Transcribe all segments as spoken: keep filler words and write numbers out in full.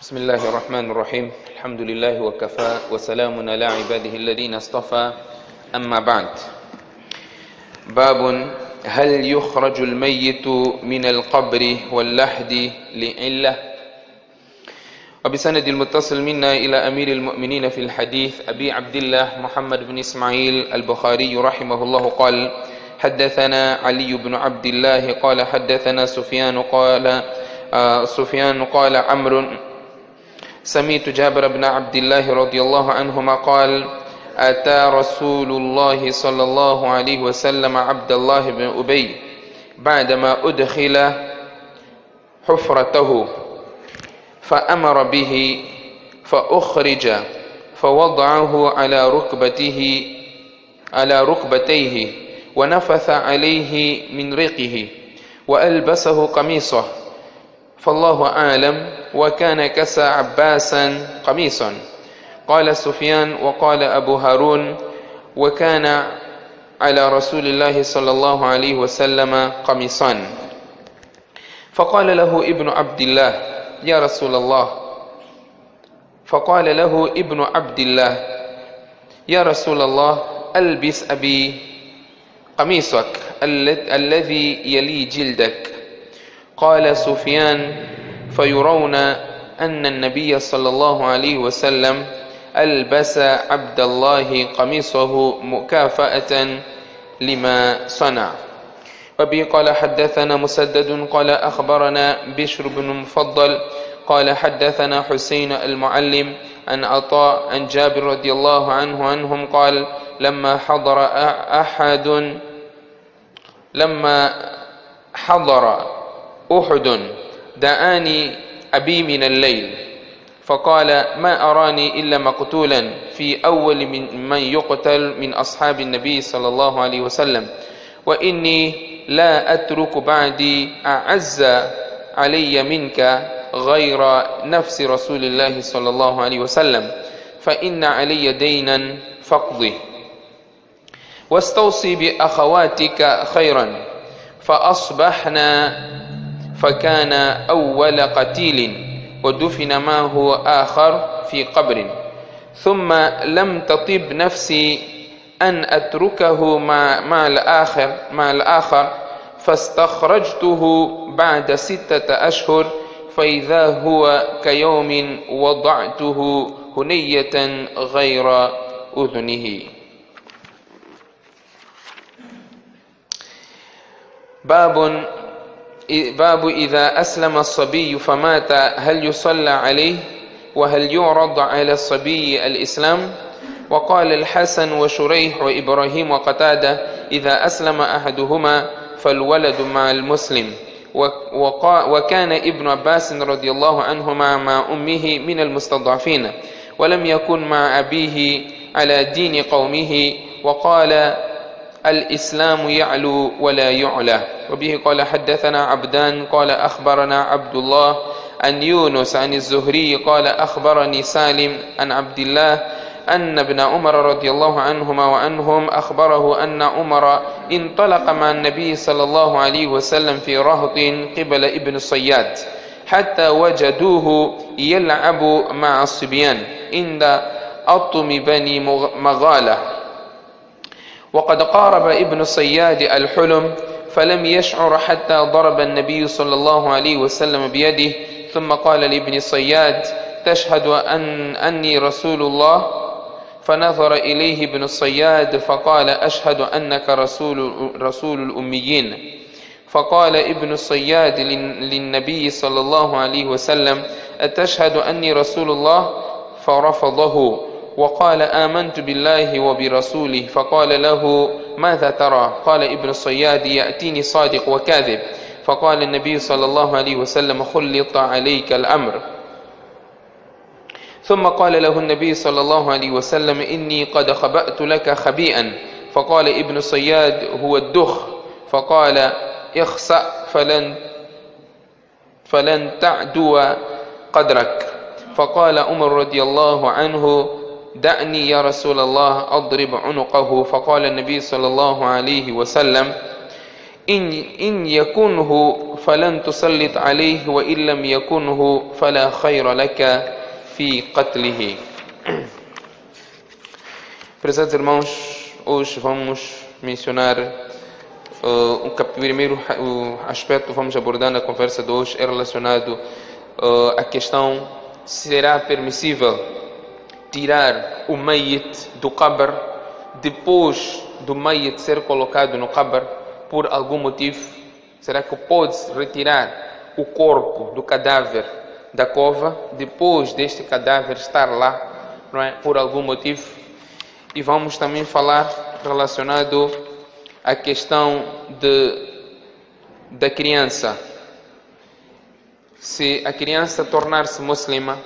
بسم الله الرحمن الرحيم. الحمد لله وكفى وسلام على عباده الذين اصطفى، أما بعد. باب هل يخرج الميت من القبر واللحد لعلة؟ وبسند المتصل منا إلى أمير المؤمنين في الحديث أبي عبد الله محمد بن إسماعيل البخاري رحمه الله قال: حدثنا علي بن عبد الله قال حدثنا سفيان قال آه سفيان قال عمرو سمعت جابر بن عبد الله رضي الله عنهما قال: أتى رسول الله صلى الله عليه وسلم عبد الله بن أبي بعدما أدخل حفرته فأمر به فأخرج فوضعه على ركبته على ركبتيه ونفث عليه من ريقه وألبسه قميصه، فالله أعلم، وكان كسى عباسا قميصا. قال سفيان وقال أبو هارون: وكان على رسول الله صلى الله عليه وسلم قميصان. فقال له ابن عبد الله: يا رسول الله فقال له ابن عبد الله: يا رسول الله ألبس أبي قميصك الذي يلي جلدك. قال سفيان: فيرون أن النبي صلى الله عليه وسلم ألبس عبد الله قميصه مكافأة لما صنع. وبه قال حدثنا مسدد قال أخبرنا بشر بن مفضل قال حدثنا حسين المعلم عن عطاء عن جابر رضي الله عنه عنهم قال: لما حضر أحد لما حضر أحد دعاني أبي من الليل فقال: ما أراني إلا مقتولا في أول من, من يقتل من أصحاب النبي صلى الله عليه وسلم، وإني لا أترك بعدي أعز علي منك غير نفس رسول الله صلى الله عليه وسلم، فإن علي دينا فاقضه، واستوصي بأخواتك خيرا. فأصبحنا فكان أول قتيل ودفن معه آخر في قبر، ثم لم تطب نفسي أن أتركه مع, مع الآخر مع الآخر فاستخرجته بعد ستة أشهر فإذا هو كيوم وضعته هنية غير أذنه. باب باب إذا أسلم الصبي فمات هل يصلى عليه وهل يعرض على الصبي الإسلام؟ وقال الحسن وشريح وإبراهيم وقتادة: إذا أسلم أحدهما فالولد مع المسلم. وكان ابن عباس رضي الله عنهما مع أمه من المستضعفين، ولم يكن مع أبيه على دين قومه، وقال: الإسلام يعلو ولا يعلى. وبه قال حدثنا عبدان قال أخبرنا عبد الله عن يونس عن الزهري قال أخبرني سالم عن عبد الله أن ابن عمر رضي الله عنهما وعنهم أخبره أن عمر انطلق مع النبي صلى الله عليه وسلم في رهط قبل ابن الصياد حتى وجدوه يلعب مع الصبيان عند أطم بني مغالة، وقد قارب ابن الصياد الحلم فلم يشعر حتى ضرب النبي صلى الله عليه وسلم بيده، ثم قال لابن الصياد: تشهد أن أني رسول الله؟ فنظر إليه ابن الصياد فقال: أشهد أنك رسول, رسول الأميين. فقال ابن الصياد للنبي صلى الله عليه وسلم: أتشهد أني رسول الله؟ فرفضه وقال: آمنت بالله وبرسوله. فقال له: ماذا ترى؟ قال ابن الصياد: يأتيني صادق وكاذب. فقال النبي صلى الله عليه وسلم: خلط عليك الأمر. ثم قال له النبي صلى الله عليه وسلم: إني قد خبأت لك خبيئا. فقال ابن الصياد: هو الدخ. فقال: اخسأ فلن, فلن تعدو قدرك. فقال عمر رضي الله عنه: دعني يا رسول الله أضرب عنقه. فقال النبي صلى الله عليه وسلم: إن إن يكنه فلن تسلط عليه وإن لم يكنه فلا خير لك في قتله. Prezados irmãos, hoje vamos mencionar uh, o primeiro uh, aspecto, vamos abordar na conversa de hoje, é relacionado uh, à questão: será permissível tirar o mayit do qabr depois do mayit ser colocado no qabr por algum motivo? Será que pode retirar o corpo do cadáver da cova depois deste cadáver estar lá, não é, por algum motivo? E vamos também falar relacionado à questão de, da criança. Se a criança tornar-se muslima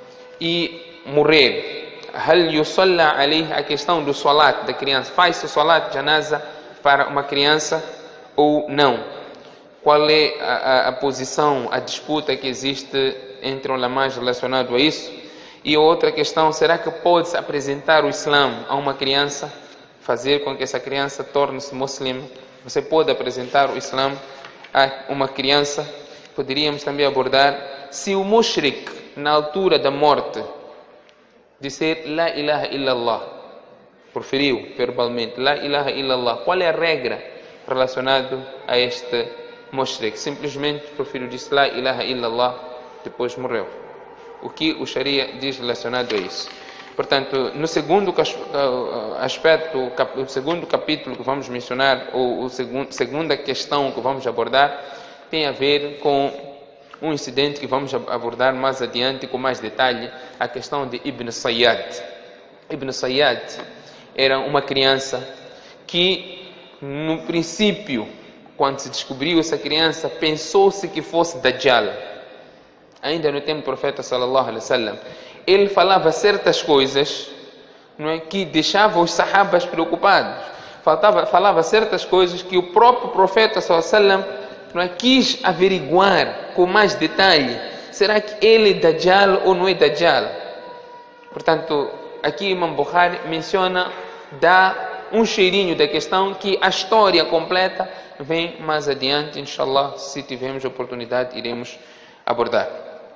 e morrer, hal yusalla alayh, a questão do salat da criança, faz-se salat janaza para uma criança ou não? Qual é a, a, a posição, a disputa que existe entre ulamás relacionado a isso? E outra questão: será que pode-se apresentar o Islã a uma criança, fazer com que essa criança torne-se muslima? Você pode apresentar o Islã a uma criança? Poderíamos também abordar se o mushrik, na altura da morte, disser La ilaha illallah, proferiu verbalmente La ilaha illallah, qual é a regra relacionada a este mushrik? Simplesmente proferiu, disse La ilaha illallah, depois morreu. O que o Sharia diz relacionado a isso? Portanto, no segundo aspecto, o segundo capítulo que vamos mencionar, ou a segunda questão que vamos abordar, tem a ver com um incidente que vamos abordar mais adiante com mais detalhe, a questão de Ibn Sayyad. Ibn Sayyad era uma criança que, no princípio, quando se descobriu essa criança, pensou-se que fosse Dajjal. Ainda no tempo do profeta sallallahu alaihi wasallam, ele falava certas coisas, não é, que deixavam os sahabas preocupados. Faltava, falava certas coisas que o próprio profeta sallallahu alaihi wasallam, não é, quis averiguar com mais detalhe. Será que ele é Dajjal ou não é Dajjal? Portanto, aqui Imam Bukhari menciona, dá um cheirinho da questão, que a história completa vem mais adiante, inshallah, se tivermos oportunidade, iremos abordar.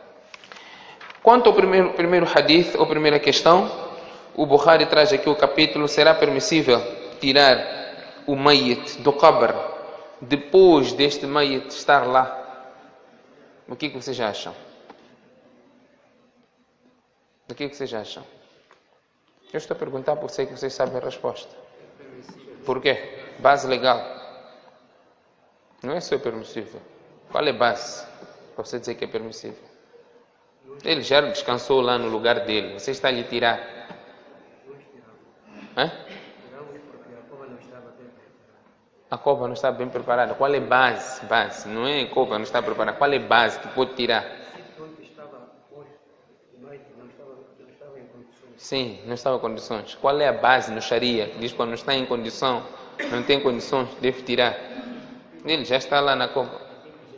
Quanto ao primeiro, primeiro hadith, ou primeira questão, o Bukhari traz aqui o capítulo: será permissível tirar o mayit do qabr depois deste mayit estar lá? O que, que vocês acham? O que, que vocês acham? Eu estou a perguntar por sei que vocês sabem a resposta. Por quê? Base legal. Não é só permissível. Qual é a base para você dizer que é permissível? Ele já descansou lá no lugar dele. Você está a lhe tirar. Hã? A cova não está bem preparada. Qual é a base? Base. Não é a cova não está preparada. Qual é a base que pode tirar? Sim, não estava em condições. Qual é a base no Sharia que diz que quando não está em condição, não tem condições, deve tirar? Ele já está lá na cova.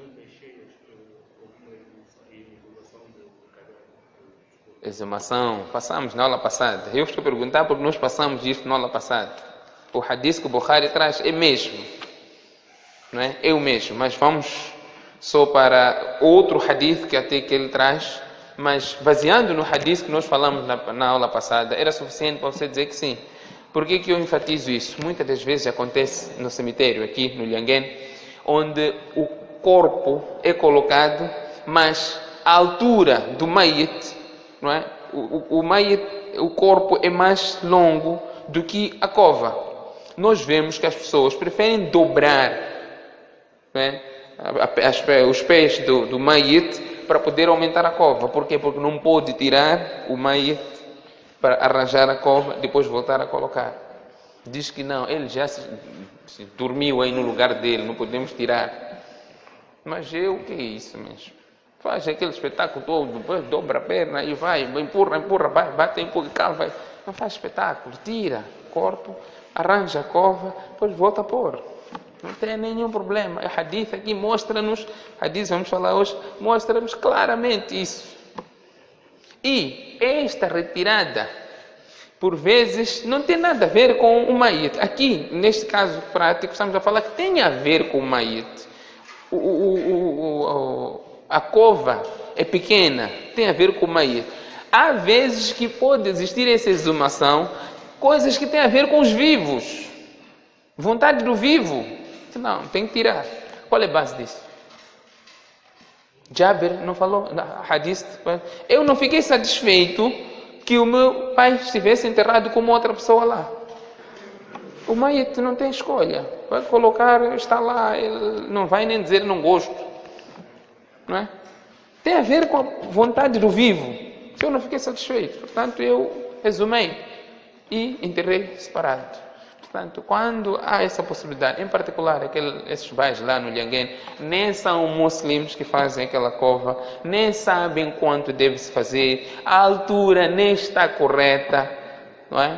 Exumação, passamos na aula passada. Eu estou a perguntar porque nós passamos isso na aula passada. O hadith que o Bukhari traz é mesmo, não é? É o mesmo, mas vamos só para outro hadith que até que ele traz, mas baseando no hadith que nós falamos na, na aula passada, era suficiente para você dizer que sim. Por que que eu enfatizo isso? Muitas das vezes acontece no cemitério aqui no Lhanguén, onde o corpo é colocado, mas a altura do mayit, não é? O, o, o, mayit, o corpo é mais longo do que a cova. Nós vemos que as pessoas preferem dobrar, não é, as, os pés do, do mayit para poder aumentar a cova. Por quê? Porque não pode tirar o mayit para arranjar a cova, depois voltar a colocar. Diz que não, ele já se, se dormiu aí no lugar dele, não podemos tirar. Mas eu, o que é isso mesmo? Faz aquele espetáculo todo, depois dobra a perna e vai, empurra, empurra, vai, bate, empurra, calma, vai. Não faz espetáculo, tira o corpo, arranja a cova, depois volta a pôr. Não tem nenhum problema. O hadith aqui mostra-nos, hadith vamos falar hoje, mostra-nos claramente isso. E esta retirada por vezes, não tem nada a ver com o mayit. Aqui, neste caso prático, estamos a falar que tem a ver com o mayit. O, o, o, o, a cova é pequena, tem a ver com o mayit. Há vezes que pode existir essa exumação, coisas que têm a ver com os vivos. Vontade do vivo. Não, tem que tirar. Qual é a base disso? Jabir não falou, hadith. Eu não fiquei satisfeito que o meu pai estivesse enterrado como outra pessoa lá. O mayit não tem escolha. Vai colocar, está lá, ele não vai nem dizer não gosto. Não é? Tem a ver com a vontade do vivo. Eu não fiquei satisfeito. Portanto, eu resumei e enterrei separado. Portanto, quando há essa possibilidade, em particular aquele, esses bairros lá no Lhanguene, nem são muslims que fazem aquela cova, nem sabem quanto deve-se fazer, a altura nem está correta, não é?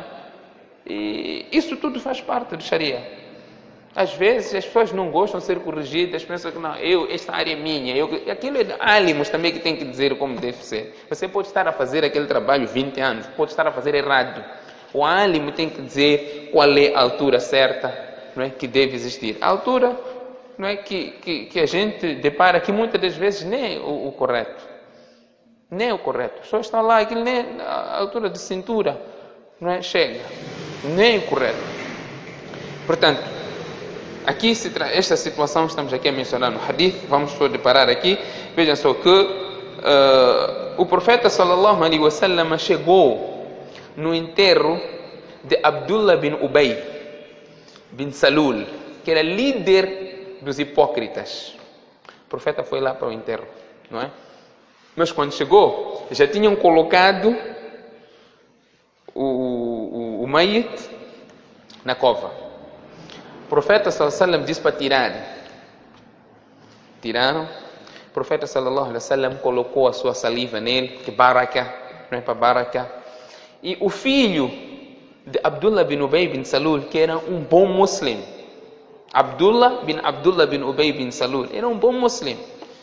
E isso tudo faz parte do Sharia. Às vezes as pessoas não gostam de ser corrigidas, pensam que não, eu, esta área é minha, eu, aquilo é álимos também que tem que dizer como deve ser. Você pode estar a fazer aquele trabalho vinte anos, pode estar a fazer errado. O álimo tem que dizer qual é a altura certa, não é, que deve existir. A altura, não é, que, que, que a gente depara que muitas das vezes nem é o, o correto. Nem é o correto. As pessoas estão lá, aquilo nem é a altura de cintura, não é, chega. Nem é o correto. Portanto, aqui se tra... esta situação estamos aqui a mencionar no hadith, vamos só deparar aqui. Vejam só que uh, o profeta sallallahu alaihi wasallam chegou no enterro de Abdullah bin Ubay bin Salul, que era líder dos hipócritas. O profeta foi lá para o enterro, não é? Mas quando chegou, já tinham colocado o, o, o mayit na cova. O profeta sallallahu alaihi wasallam disse para tirar. Tiraram. O profeta sallallahu alaihi wasallam colocou a sua saliva nele, que baraka, não é para baraka. E o filho de Abdullah bin Ubay bin Salul, que era um bom muslim, Abdullah bin Abdullah bin Ubay bin Salul, era um bom muslim.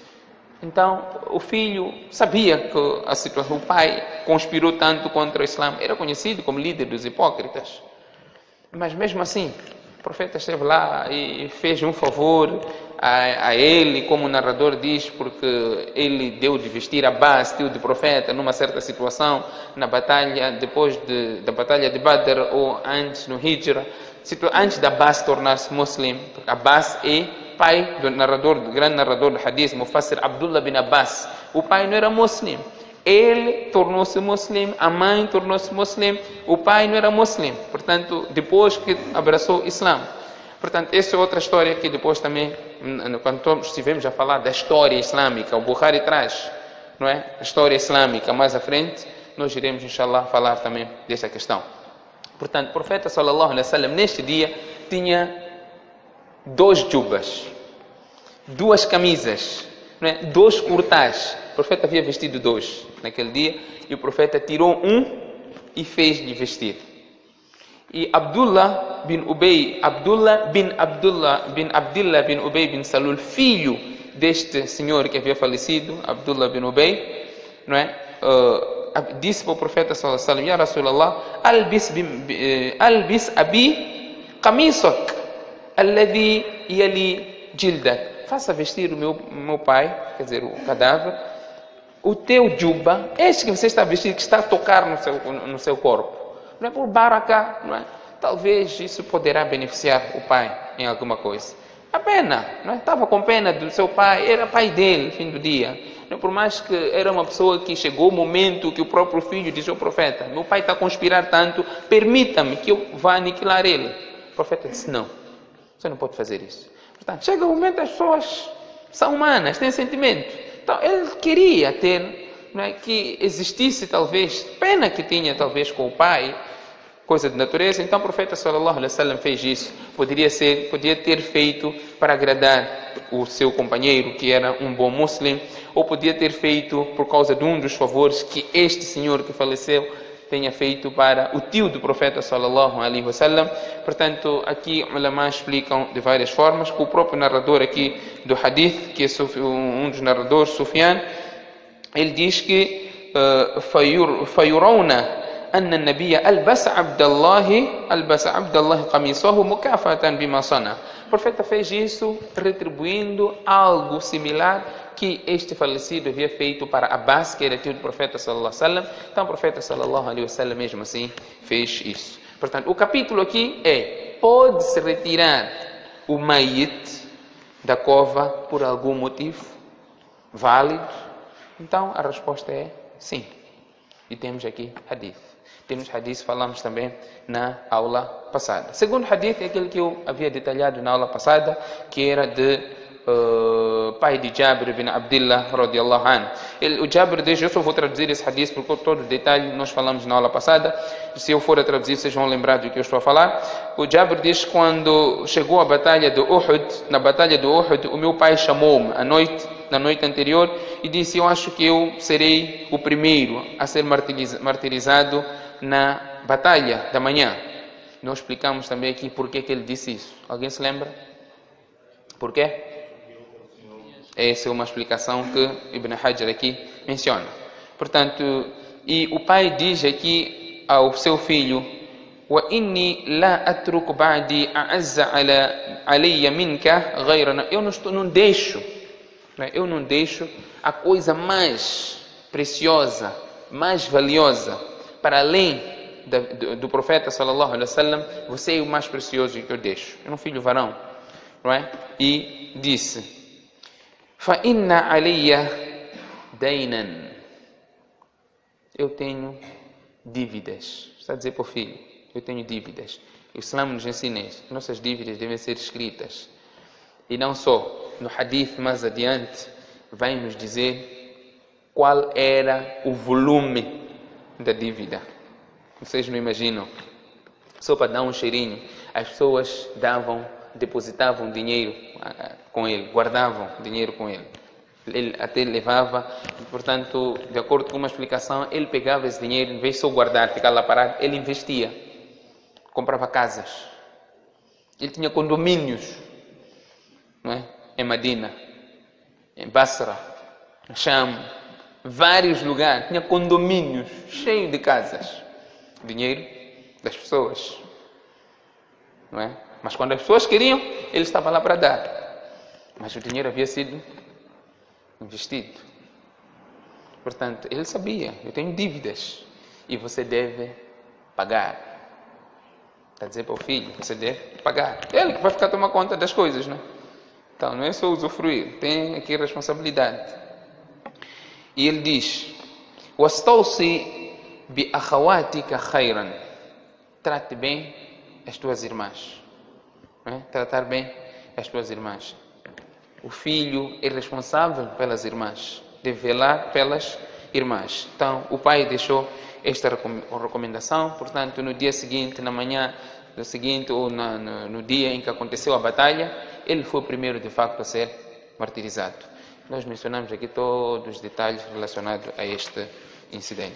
Então, o filho sabia que a situação, o pai conspirou tanto contra o Islã, era conhecido como líder dos hipócritas. Mas mesmo assim, o profeta esteve lá e fez um favor a, a ele, como o narrador diz, porque ele deu de vestir Abbas, tio do profeta, numa certa situação, na batalha, depois de, da batalha de Badr, ou antes no Hijra, antes de Abbas tornar-se muslim, porque Abbas é pai do narrador, do grande narrador do hadith, Mufassir Abdullah bin Abbas. O pai não era muslim. Ele tornou-se muslim, a mãe tornou-se muslim, o pai não era muslim. Portanto, depois que abraçou o Islã. Portanto, essa é outra história que depois também, quando estivemos a falar da história islâmica, o Bukhari traz, não é? A história islâmica mais à frente, nós iremos, inshallah, falar também dessa questão. Portanto, o profeta sallallahu alaihi wasallam neste dia tinha dois jubas, duas camisas, não é? Dois curtas. O profeta havia vestido dois naquele dia e o profeta tirou um e fez-lhe vestir. E Abdullah bin Ubay, Abdullah bin Abdullah bin Abdullah bin Ubay bin Salul, filho deste senhor que havia falecido, Abdullah bin Ubay, não é? Uh, disse para o profeta sallallahu alaihi wasallam: Ya Rasulallah, albis bin, albis abi qamisak alladhi yali jildak. Faça vestir o meu, meu pai, quer dizer, o cadáver, o teu juba, este que você está vestindo, que está a tocar no seu, no seu corpo. Não é por baraka, não é? Talvez isso poderá beneficiar o pai em alguma coisa. A pena, não é? Estava com pena do seu pai, era pai dele, no fim do dia. Não é? Por mais que era uma pessoa que chegou o momento que o próprio filho disse ao profeta: meu pai está a conspirar tanto, permita-me que eu vá aniquilar ele. O profeta disse: não, você não pode fazer isso. Portanto, chega o momento, as pessoas são humanas, têm sentimento. Então, ele queria ter, não é, que existisse talvez, pena que tinha talvez com o pai, coisa de natureza. Então o profeta sallallahu alaihi wasallam fez isso. Poderia ser, podia ter feito para agradar o seu companheiro, que era um bom muslim, ou podia ter feito por causa de um dos favores que este senhor que faleceu tenha feito para o tio do profeta sallallahu alaihi wasallam. Portanto, aqui ulama explicam de várias formas, que o próprio narrador aqui do hadith, que é um dos narradores, Sufyan, ele diz que fayuruna أن النبي ألبس عبد الله ألبس عبد الله قميصه مكافأة بما صنع. O profeta fez isso retribuindo algo similar que este falecido havia feito para Abbas, que era tio do profeta sallallahu alaihi wasallam. Então o profeta sallallahu alaihi wasallam mesmo assim fez isso. Portanto, o capítulo aqui é: pode-se retirar o mayit da cova por algum motivo válido? Então a resposta é sim. E temos aqui hadith. Temos hadith, falamos também na aula passada. Segundo hadith é aquele que eu havia detalhado na aula passada, que era de uh, pai de Jabir ibn Abdullah radiallahu anhu. Ele, o Jabir diz, eu só vou traduzir esse hadith porque todo o detalhe nós falamos na aula passada. Se eu for a traduzir, vocês vão lembrar do que eu estou a falar. O Jabir diz, quando chegou a batalha de Uhud, na batalha de Uhud, o meu pai chamou-me à noite, na noite anterior, e disse: eu acho que eu serei o primeiro a ser martirizado na batalha da manhã. Nós explicamos também aqui por que ele disse isso. Alguém se lembra? Por quê? Essa é uma explicação que Ibn Hajar aqui menciona. Portanto, e o pai diz aqui ao seu filho: wa inni la atruku ba'di a'azza ala alayya minka ghayra. Eu não estou, não deixo, eu não deixo a coisa mais preciosa, mais valiosa, para além da, do, do profeta sallallahu alaihi wasallam. Você é o mais precioso que eu deixo. É um filho varão, não é? E disse: fa inna alayya daynan. Eu tenho dívidas. Está a dizer para o filho: eu tenho dívidas. O Islã nos ensina isso. Nossas dívidas devem ser escritas. E não só. No hadith mais adiante vai nos dizer qual era o volume da dívida. Vocês não imaginam. Só para dar um cheirinho, as pessoas davam, depositavam dinheiro com ele, guardavam dinheiro com ele. Ele até levava, portanto, de acordo com uma explicação, ele pegava esse dinheiro, em vez de só guardar, ficar lá parado, ele investia, comprava casas. Ele tinha condomínios, não é? Em Medina, em Basra, em Sham, vários lugares, tinha condomínios cheios de casas, dinheiro das pessoas, não é? Mas quando as pessoas queriam, ele estava lá para dar, mas o dinheiro havia sido investido. Portanto, ele sabia: eu tenho dívidas e você deve pagar. Está a dizer para o filho: você deve pagar. Ele que vai ficar a tomar conta das coisas, não é? Então, não é só usufruir, tem aqui responsabilidade. E ele diz: wastawsi bi akhawatika khayran. Trate bem as tuas irmãs. Não é? Tratar bem as tuas irmãs. O filho é responsável pelas irmãs, deve velar pelas irmãs. Então, o pai deixou esta recomendação. Portanto, no dia seguinte, na manhã do seguinte, ou na, no, no dia em que aconteceu a batalha, ele foi o primeiro, de facto, a ser martirizado. Nós mencionamos aqui todos os detalhes relacionados a este incidente.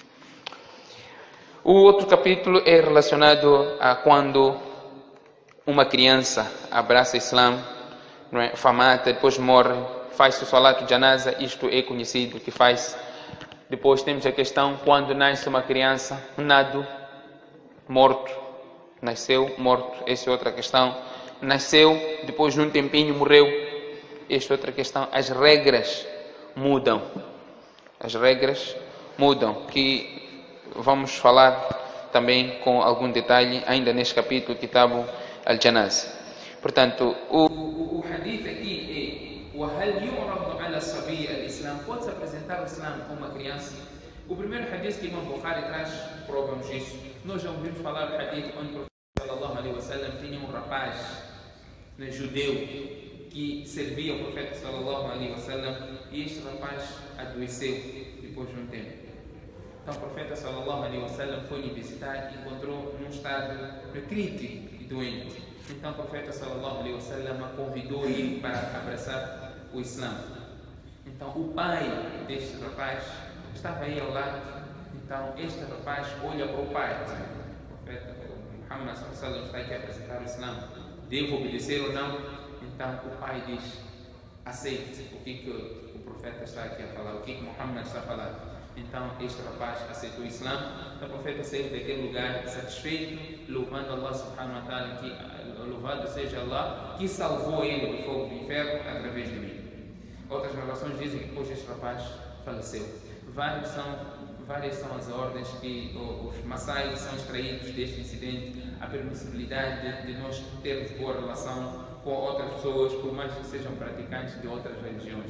O outro capítulo é relacionado a quando uma criança abraça o Islã, não é? Famata, depois morre, faz o salat de janaza. Isto é conhecido que faz. Depois temos a questão quando nasce uma criança, um nado morto, nasceu morto, essa é outra questão. Nasceu, depois de um tempinho morreu, esta é outra questão. As regras mudam, as regras mudam, que vamos falar também com algum detalhe ainda neste capítulo, Kitab al-Janaz. Portanto, o, o, o hadith aqui é: وَهَلْ يُعْرَضُ عَلَى الصَّبِيِّ الْإِسْلَامِ. Pode-se apresentar o Islã como uma criança? O primeiro hadith que Imam Bukhari traz, provamos isso. Nós já ouvimos falar do hadith onde o profeta sallallahu alaihi wasallam tinha um rapaz, né, judeu, que servia o profeta sallallahu alaihi wasallam, e este rapaz adoeceu depois de um tempo. Então o profeta sallallahu alaihi wasallam foi lhe visitar e encontrou num estado crítico e doente. Então o profeta sallallahu alaihi wasallam convidou ele para abraçar o Islã. Então o pai deste rapaz estava aí ao lado. Então este rapaz olha para o pai. O profeta Muhammad sallallahu alaihi wasallam está aqui a apresentar o Islã. Devo obedecer ou não? Então o pai diz: aceite o que, que o profeta está aqui a falar, o que, que Muhammad está a falar. Então este rapaz aceitou o Islã. Então o profeta saiu daquele lugar satisfeito, louvando Allah subhanahu wa ta'ala, que louvado seja Allah, que salvou ele do fogo do inferno através de mim. Outras narrações dizem que depois este rapaz faleceu. Vários são, várias são as ordens que os maçais são extraídos deste incidente, a permissibilidade de, de nós termos boa relação com outras pessoas, por mais que sejam praticantes de outras religiões.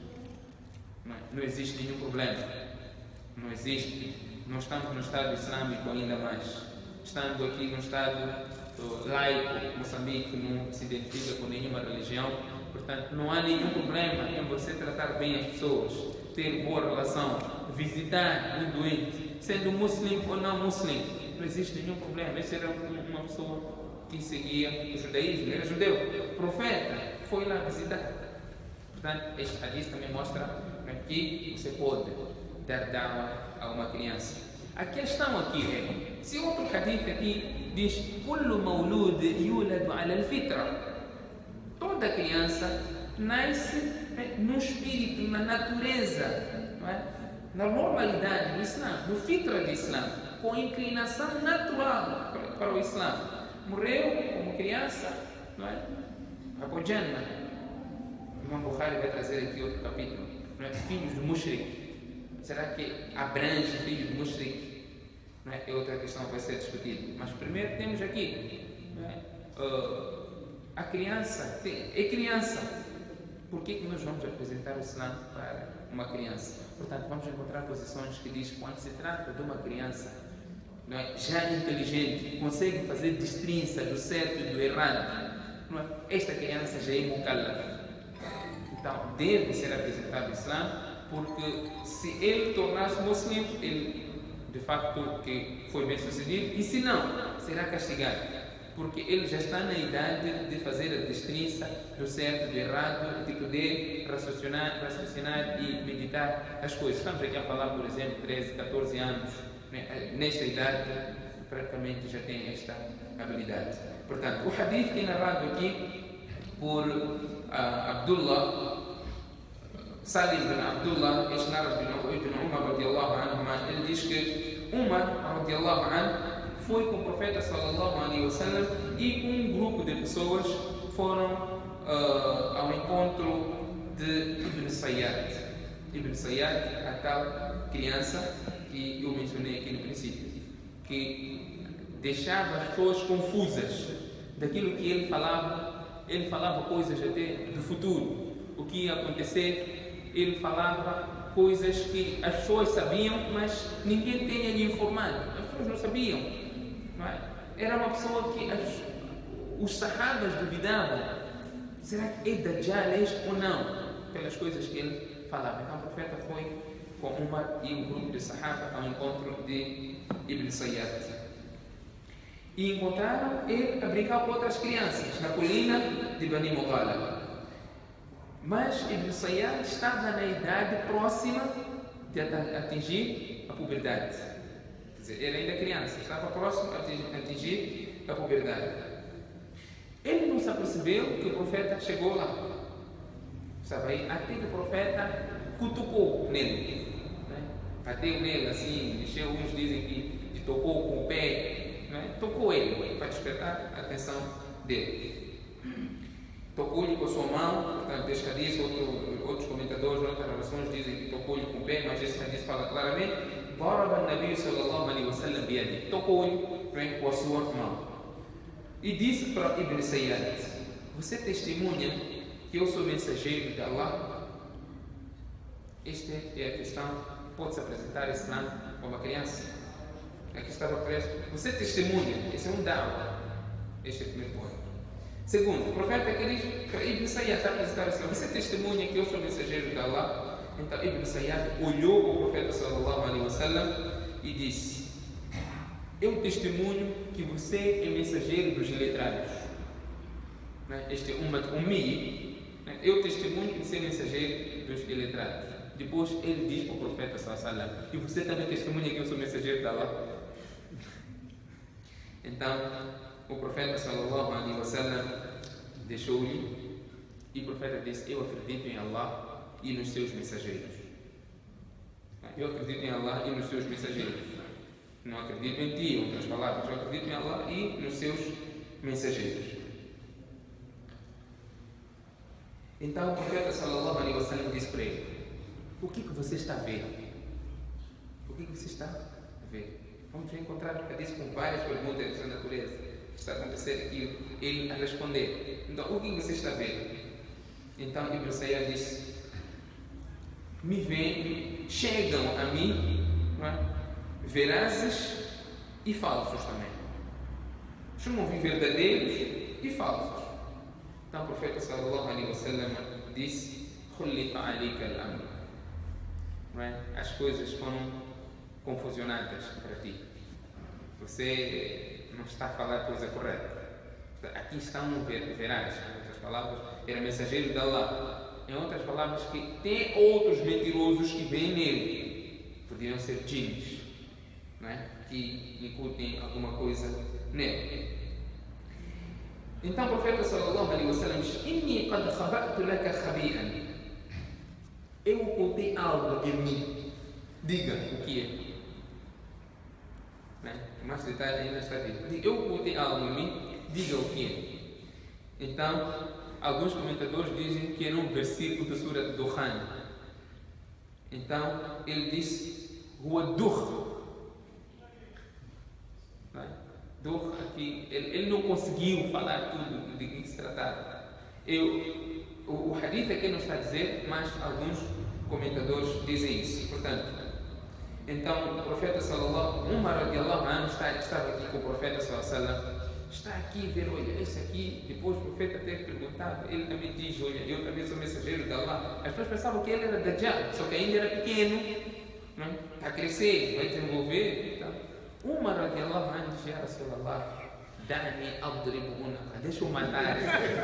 Não, não existe nenhum problema. Não existe. Nós estamos no Estado Islâmico ainda mais. Estando aqui no Estado laico, Moçambique, que não se identifica com nenhuma religião, portanto, não há nenhum problema em você tratar bem as pessoas, ter boa relação, visitar um doente, sendo muslim ou não muslim, não existe nenhum problema. Esse era uma pessoa que seguia o judaísmo, era judeu, profeta, foi lá visitar. Portanto, este hadith também mostra que você pode dar dama a uma criança. A questão aqui é, se outro hadith aqui diz kullu mawlud yuladu ala al-fitra, toda criança nasce no espírito, na natureza, não é? Na normalidade do Islã, no fitra do Islã, com inclinação natural para, para o Islã. Morreu como criança, não é? Para Jannah. Imam Bukhari vai trazer aqui outro capítulo, não é? Filhos do mushrik. Será que abrange filhos do mushrik? Não é? É outra questão que vai ser discutida. Mas primeiro temos aqui, não é? Uh, a criança é criança. Por que, que nós vamos apresentar o Islã para uma criança? Portanto, vamos encontrar posições que diz que quando se trata de uma criança, não é, já inteligente, consegue fazer distinção do certo e do errado, não é? Esta criança já é mukallaf. Então, deve ser apresentado o Islã, porque se ele tornar-se muslim, ele de facto que foi bem sucedido, e se não, será castigado. Porque ele já está na idade de fazer a distinção do certo, do errado, de poder raciocinar, raciocinar e meditar as coisas. Estamos aqui a falar, por exemplo, treze, catorze anos, né? Nesta idade praticamente já tem esta habilidade. Portanto, o hadith que é narrado aqui por uh, Abdullah, Salim bin Abdullah, este narra ibn Umar radiallahu anhu, ele diz que Umar radiallahu anhu foi com o profeta sallallahu alaihi wasallam e com um grupo de pessoas foram uh, ao encontro de Ibn Sayyad. Ibn Sayyad, a tal criança que eu mencionei aqui no princípio, que deixava as pessoas confusas daquilo que ele falava. Ele falava coisas até do futuro, o que ia acontecer. Ele falava coisas que as pessoas sabiam, mas ninguém tinha lhe informado. As pessoas não sabiam. Era uma pessoa que as, os sahabas duvidavam, será que é Dajjal ou não, pelas coisas que ele falava. Então o profeta foi com Umar e um grupo de sahaba ao encontro de Ibn Sayyad e encontraram ele a brincar com outras crianças na colina de Bani Mughala. Mas Ibn Sayyad estava na idade próxima de atingir a puberdade. Quer dizer, ele ainda criança, estava próximo a atingir a puberdade. Ele não se apercebeu que o profeta chegou lá. Estava aí, até que o profeta cutucou nele. Né? Bateu nele assim, mexeu, uns dizem que, que tocou com o pé. Né? Tocou ele para despertar a atenção dele. Tocou-lhe com a sua mão, portanto, este hadith, outro, outros comentadores, outras narrações dizem que tocou-lhe com o pé, mas esse hadith fala claramente. ضرب النبي صلى الله عليه وسلم بيده, tocou-lhe com a sua mão e disse para Ibn Sayyad: você testemunha que eu sou mensageiro de Allah? Esta é a questão. Pode-se apresentar Islã para uma criança? Aqui estava preso. Você testemunha? Esse é um da'wah. Este é o primeiro ponto. Segundo, o profeta que diz para Ibn Sayyad está a apresentar Islã: você testemunha que eu sou mensageiro de Allah? Então Ibn Sayyad olhou para o profeta sallallahu alaihi wasallam e disse: eu testemunho que você é mensageiro dos iletrados. Este é Ummat Ummi. Eu testemunho que você é mensageiro dos iletrados. Depois ele diz para o profeta sallallahu alaihi wasallam: e você também testemunha que eu sou mensageiro de Allah? Então o profeta sallallahu alaihi wasallam deixou-lhe e o profeta disse: eu acredito em Allah e nos seus mensageiros. Eu acredito em Allah e nos seus mensageiros. Não acredito em ti, em outras palavras. Eu acredito em Allah e nos seus mensageiros. Então o profeta sallallahu alaihi wasallam disse para ele: o que, que você está a ver? O que, que você está a ver? Vamos encontrar o hadith com várias perguntas dessa natureza. Está a acontecer aqui, ele a responder. Então, o que você está a ver? Então Ibn Sayyad disse: me vêm, chegam a mim, não é? Verazes e falsos também. Chamam de verdadeiros e falsos. Então o profeta sallallahu alaihi wasallam disse: "Khulita alika al-amr." As coisas foram confusionadas para ti. Você não está a falar a coisa correta. Aqui está um veraz, em outras palavras, era mensageiro de Allah. Em outras palavras, que tem outros mentirosos que vêm nele. Poderiam ser djinns, não é? Que incutem alguma coisa nele. Então o profeta sallallahu alaihi wasallam diz: "Inni qad khaba'tu laka khabi'an." Eu ocultei algo em mim. Diga o que é. Né? Mais detalhe ainda está aqui. Eu ocultei algo em mim. Diga o que é. Então, alguns comentadores dizem que era um versículo da Surah Dukhan. Então, ele disse: "Huwa dukh." Dukh aqui, ele, ele não conseguiu falar tudo de que se tratava. Eu, o, o hadith aqui não está a dizer, mas alguns comentadores dizem isso. Portanto, então o profeta sallallahu Umar radiallahu anhu está, estava aqui com o profeta sallallahu alaihi wasallam, está aqui a ver, olha, esse aqui, depois o profeta até perguntava, ele também diz, olha, eu também sou mensageiro de Allah. As pessoas pensavam que ele era Dajjal, só que ainda era pequeno, não é? Está a crescer, vai desenvolver. Então, Umar radiallahu anhu disse: "Ya Rasulallah, da'ni adribu unaqa." Deixa eu matar.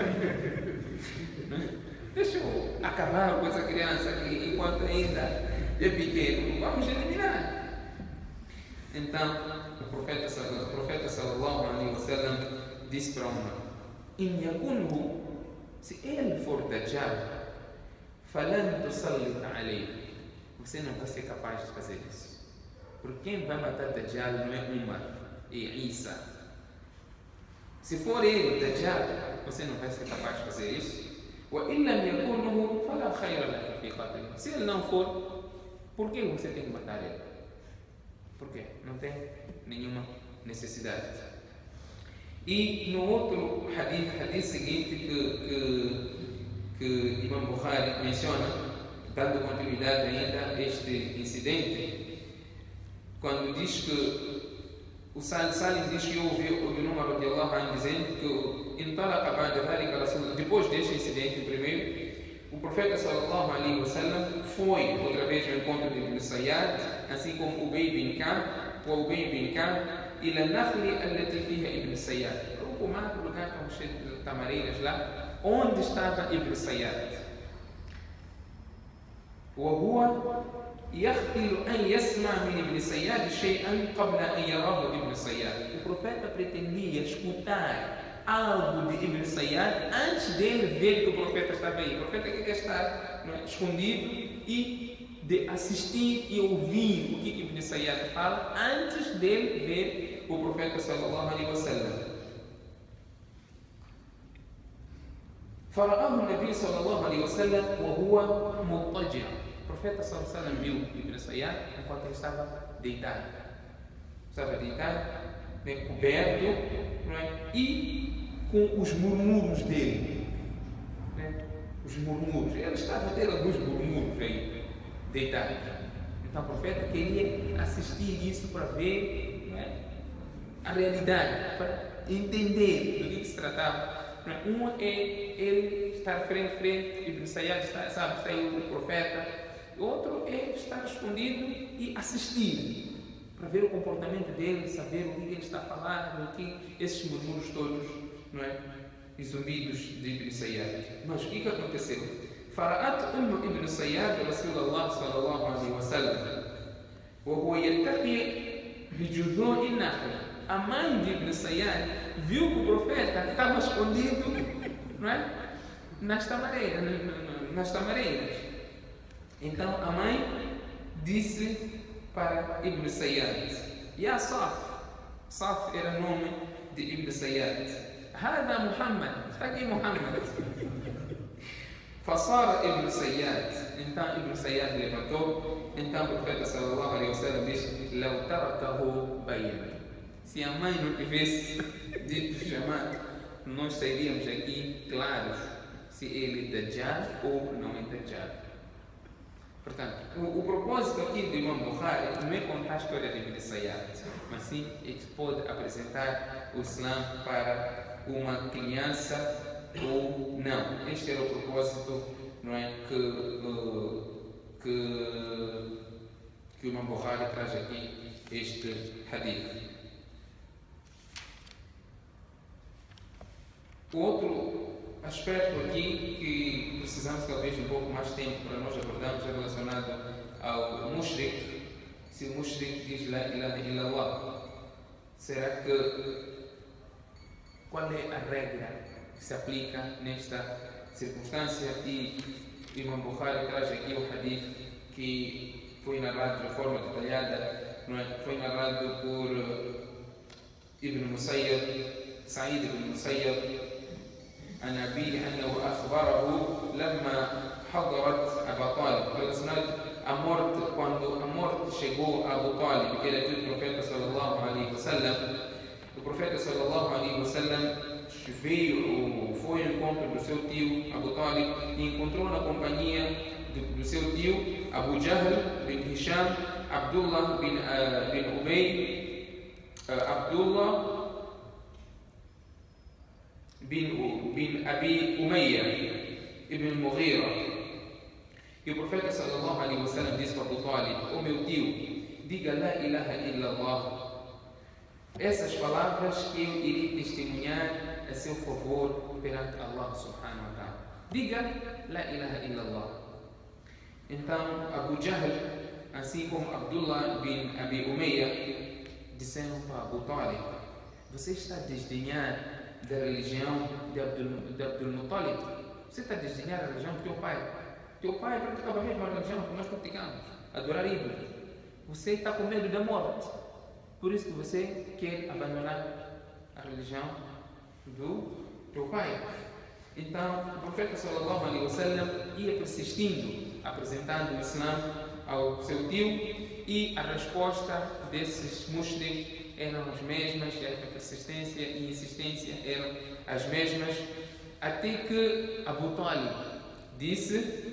Deixa eu acabar com essa criança aqui enquanto ainda é pequeno. Vamos eliminar. Então, o profeta, o profeta sallallahu alaihi wasallam disse para Umar: "In yakunhu", se ele for Dajjal, falan tusallit alayhi, você não vai ser capaz de fazer isso. Porque quem vai matar Dajjal não é Umar, é Isa. Se for ele, Dajjal, você não vai ser capaz de fazer isso. Se ele não for, por que você tem que matar ele? Por quê? Não tem nenhuma necessidade. E no outro hadith, hadith seguinte que, que, que Imam Bukhari menciona, dando continuidade ainda a este incidente, quando diz que o Salim diz que eu ouvi o Ibn Umar radiallahu anhu dizendo que depois deste incidente primeiro, o profeta sallallahu alaihi wasallam foi outra vez ao encontro de Ibn Sayyad, assim como Ubay bin Ka'b, o Ubay bin Ka'b, ila nakhli allati fiha Ibn Sayyad. O pomar, o lugar com cheio de tamareiras lá, onde estava Ibn Sayyad. وهو يختل أن يسمع من ابن سياد شيئا قبل أن يراه ابن سياد. O profeta pretendia escutar algo de Ibn Sayyad antes dele ver que o profeta estava aí. O profeta quer estar, não é, escondido e de assistir e ouvir o que Ibn Sayyad fala antes dele ver o profeta sallallahu alaihi wasallam. فرآه النبي صلى الله عليه وسلم وهو مضطجع. O profeta sallallahu alaihi wasallam viu Ibn Sayyad enquanto ele estava deitado. Estava deitado, bem coberto, não é? E com os murmúrios dele. Né? Os murmúrios. Ele estava a ter alguns murmúrios aí, deitado. Então o profeta queria assistir isso para ver, não é, a realidade, para entender do que se tratava. Um é ele estar frente a frente, Ibn Sayyad está, sabe, está aí o profeta. O outro é estar escondido e assistir, para ver o comportamento dele, saber o que ele está a falar, o que esses murmúrios todos, não é, e zumbidos de Ibn Sayyad. Mas o que, que aconteceu? Fara'at Umm Ibn Sayyad Rasulullah sallallahu alaihi wasallam wa huwa yattaqi bi judhu'i nakhl. A mãe de Ibn Sayyad viu que o profeta estava escondido, não é, nas tamareiras, nas tamareiras. Então a mãe disse para Ibn Sayyad: Ya Saf, Saf era nome de Ibn Sayyad, Hada Muhammad, está aqui Muhammad. Fassara Ibn Sayyad, então Ibn Sayyad levantou, então o profeta sallallahu alaihi wasallam disse: Lau tarakahu bayan. Se a mãe não tivesse dito chamar, nós sairíamos aqui claros se ele é Dajjal ou não é Dajjal. Portanto, o, o propósito aqui do Imam Bukhari não é contar a história de Ibn Sayyad, mas sim é que pode apresentar o Islã para uma criança ou não. Este era o propósito, não é, que, uh, que, que o Imam Bukhari traz aqui este hadith. O outro aspecto aqui que precisamos talvez um pouco mais tempo para nós abordarmos é relacionado ao mushrik. Se o mushrik diz La ilaha illallah, será que qual é a regra que se aplica nesta circunstância? E Imam Bukhari traz aqui o hadith que foi narrado de forma detalhada, não é? Foi narrado por Ibn Musayyab, Sa'id ibn Musayyab, عن أبيه أنه أخبره لما حضرت أبا طالب. Relacionado à morte, quando a morte chegou a Abu Talib, que era tio do profeta sallallahu alaihi wasallam, o profeta sallallahu alaihi wasallam veio, foi ao encontro do seu tio Abu Talib e encontrou na companhia do, do seu tio Abu Jahl bin Hisham, Abdullah bin, uh, bin Ubay, uh, Abdullah bin, bin Abi Umayya ibn Mughira. E o profeta sallallahu alaihi wasallam disse para Abu Talib: "O meu tio, diga La ilaha illallah, essas palavras que eu irei testemunhar a seu favor perante Allah subhanahu wa ta'ala. Diga La ilaha illallah." Então Abu Jahl, assim como Abdullah bin Abi Umayya, disseram para Abu Talib: "Você está a desdenhar da religião de Abdul, de Abdul Muttalib? Você está a desdenhar a religião do teu pai? Teu pai praticava a mesma religião que nós praticamos, adorar ídolos. Você está com medo da morte, por isso que você quer abandonar a religião do teu pai." Então o profeta sallallahu alaihi wasallam ia persistindo, apresentando o Islã ao seu tio, e a resposta desses mushriks eram as mesmas, a persistência e insistência eram as mesmas, até que Abu Talib disse,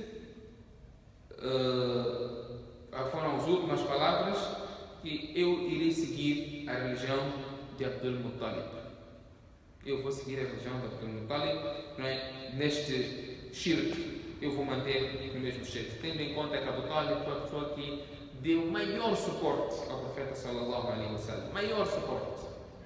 uh, foram as últimas palavras, que eu irei seguir a religião de Abdul Muttalib. Eu vou seguir a religião de Abdul Muttalib, não é? Neste shirk, eu vou manter o mesmo shirk. Tendo em conta que Abu Talib foi a pessoa que deu maior suporte ao profeta sallallahu alaihi wasallam, maior suporte.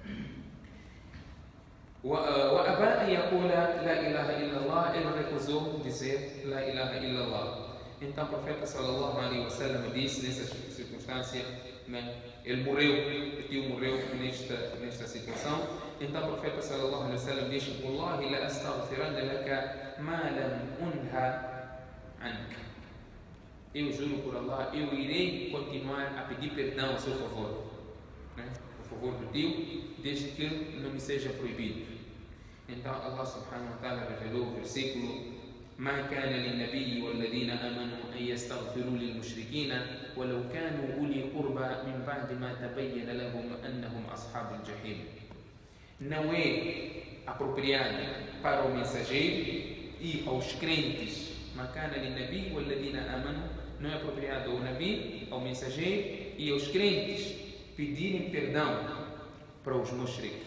وأبى أن يقول لا إله إلا الله, ele recusou dizer La ilaha illallah. Então o profeta sallallahu alaihi wasallam disse nessa circunstância, né, ele morreu, o tio morreu nesta, nesta situação. Então o profeta sallallahu alaihi wasallam disse: "Wallahi la astaghfiranna laka ma lam unha anka." Eu juro por Allah, eu irei continuar a pedir perdão a seu favor, né? A favor do tio, desde que não me seja proibido. Então Allah subhanahu wa ta'ala revelou o versículo: "Ma kana lin-nabiyyi wal-ladhina amanu an yastaghfiru lil-mushrikeen walau kanu uli qurba min ba'di ma tabayyana lahum annahum ashabul jahim." Não é apropriado para o mensageiro e aos crentes. "Ma kana lin-nabiyyi wal-ladhina amanu", não é apropriado ao Nabi, ao mensageiro e aos crentes pedirem perdão para os mushriks.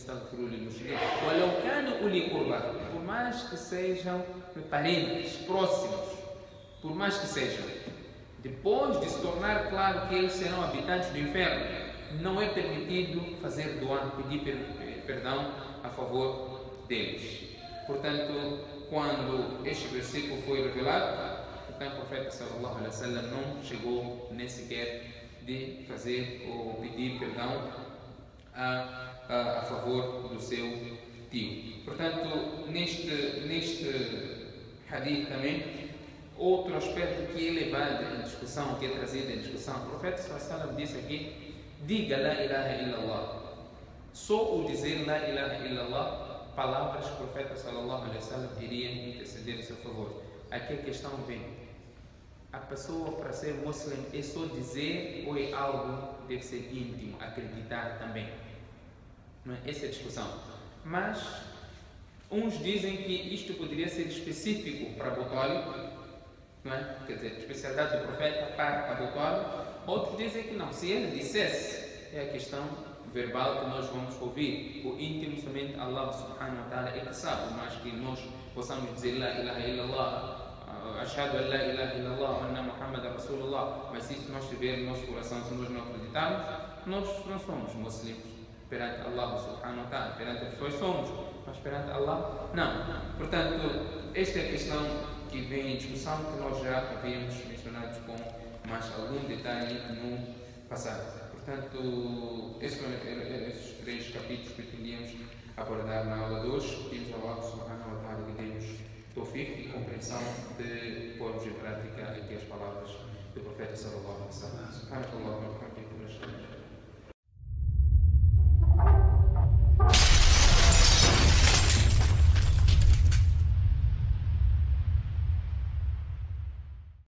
Por mais que sejam parentes, próximos, por mais que sejam, depois de se tornar claro que eles serão habitantes do inferno, não é permitido fazer doar, pedir perdão a favor deles. Portanto, quando este versículo foi revelado, então o profeta sallallahu alaihi wasallam não chegou nem sequer de fazer ou pedir perdão a, a, a favor do seu tio. Portanto, neste, neste hadith também, outro aspecto que é levado em discussão, que é trazido em discussão. O profeta sallallahu alaihi wasallam disse aqui: diga la ilaha illallah. Só o dizer la ilaha illallah, palavras que o profeta sallallahu alaihi wasallam iria interceder em seu favor. Aqui a questão vem: a pessoa para ser muçulmano é só dizer ou é algo que deve ser íntimo, acreditar também? Não é? Essa é a discussão. Mas uns dizem que isto poderia ser específico para Abu Talib, não é? Quer dizer, especialidade do profeta para Abu Talib. Outros dizem que não, se ele dissesse, é a questão verbal que nós vamos ouvir. O íntimo somente Allah subhanahu wa ta'ala é que sabe, mas que nós possamos dizer la ilaha illallah, ashhadu an la ilaha illallah wa anna Muhammad Rasulullah, mas se isso nós tiver no nosso coração, se nós não acreditarmos, nós não somos muçulmanos perante Allah subhanahu wa ta'ala. Perante as pessoas somos, mas perante Allah não. Portanto, esta é a questão que vem em discussão, que nós já havíamos mencionado com mais algum detalhe no passado. Portanto, esses foram esses três capítulos que pretendíamos abordar na aula de hoje. Pedimos ao Allah subhanahu wa ta'ala que dê-nos tawfiq e compreensão de pormos em prática aqui as palavras do profeta sallallahu alaihi wa sallam. Subhanallahi wa bihamdihi.